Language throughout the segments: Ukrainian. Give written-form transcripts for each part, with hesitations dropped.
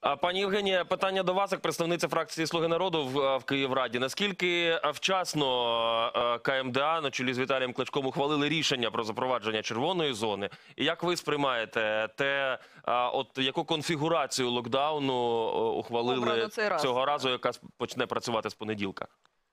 Пані Євгенія, питання до вас, як представниця фракції «Слуги народу» в Київраді. Наскільки вчасно КМДА на чолі з Віталієм Кличком ухвалили рішення про запровадження червоної зони? І як ви сприймаєте яку конфігурацію локдауну ухвалили цього разу, яка почне працювати з понеділка?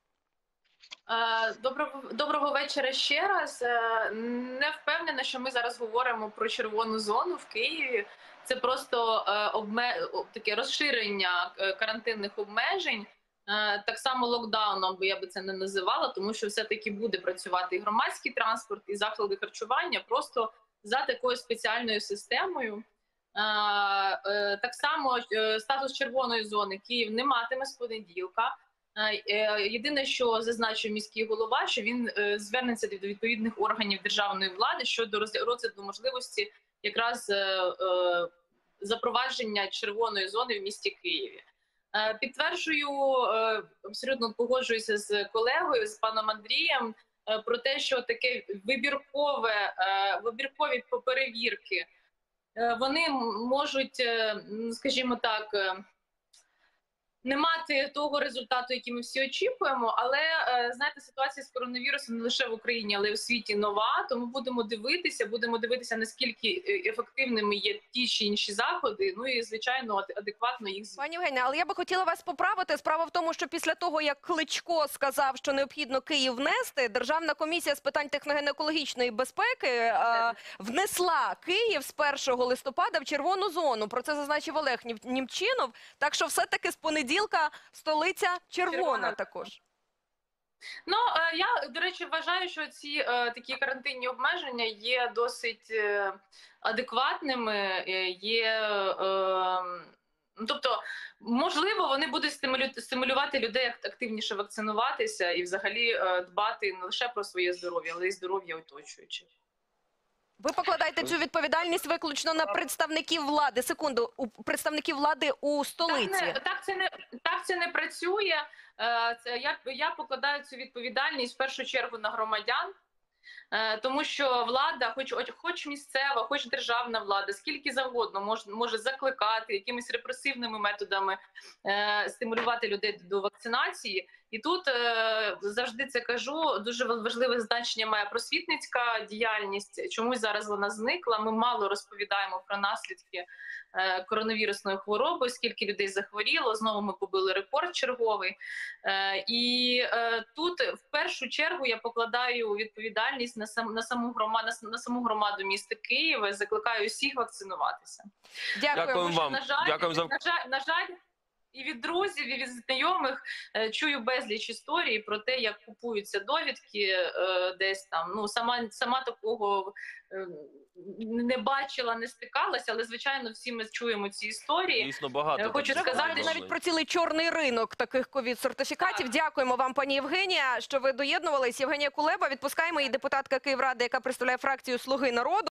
Доброго вечора ще раз. Не впевнена, що ми зараз говоримо про червону зону в Києві. Це просто таке розширення карантинних обмежень. Так само локдауном, бо я би це не називала, тому що все-таки буде працювати і громадський транспорт, і заклади харчування просто за такою спеціальною системою. Так само статус червоної зони Київ не матиме з понеділка. Єдине, що зазначив міський голова, що він звернеться до відповідних органів державної влади щодо розгляду можливості якраз запровадження червоної зони в місті Києві. Підтверджую, абсолютно погоджуюся з колегою, з паном Андрієм, про те, що таке вибіркові перевірки, вони можуть, скажімо так, не мати того результату, який ми всі очікуємо, але, знаєте, ситуація з коронавірусом не лише в Україні, але й у світі нова, тому будемо дивитися, наскільки ефективними є ті чи інші заходи, ну і, звичайно, адекватно їх звідти. Пані Євгенія, але я би хотіла вас поправити. Справа в тому, що після того, як Кличко сказав, що необхідно Київ внести, Державна комісія з питань техногенно-екологічної безпеки внесла Київ з 1 листопада в червону зону. Про це зазначив Олег Німчинов. Так що все-таки з понеділка столиця червона також. Ну, я, до речі, вважаю, що ці такі карантинні обмеження є досить адекватними, тобто, можливо, вони будуть стимулювати людей активніше вакцинуватися і взагалі дбати не лише про своє здоров'я, але й здоров'я оточуючих. Ви покладаєте цю відповідальність виключно на представників влади. Секунду, у представників влади у столиці. Так це не працює. Я покладаю цю відповідальність в першу чергу на громадян, тому що влада, хоч місцева, хоч державна влада, скільки завгодно може закликати якимись репресивними методами, стимулювати людей до вакцинації. І тут, завжди це кажу, дуже важливе значення має просвітницька діяльність. Чомусь зараз вона зникла. Ми мало розповідаємо про наслідки коронавірусної хвороби, скільки людей захворіло. Знову ми побили рекорд черговий. І тут в першу чергу я покладаю відповідальність на саму громаду міста Києва. Закликаю всіх вакцинуватися. Дякую вам. На жаль, і від друзів, і від знайомих чую безліч історій про те, як купуються довідки десь там. Ну, сама такого не бачила, не стикалася, але, звичайно, всі ми чуємо ці історії. Дійсно багато. Хочу сказати, навіть про цілий чорний ринок таких ковід-сертифікатів. Дякуємо вам, пані Євгенія, що ви доєднувались. Євгенія Кулеба, відпускаємо її, депутатка Київради, яка представляє фракцію «Слуги народу».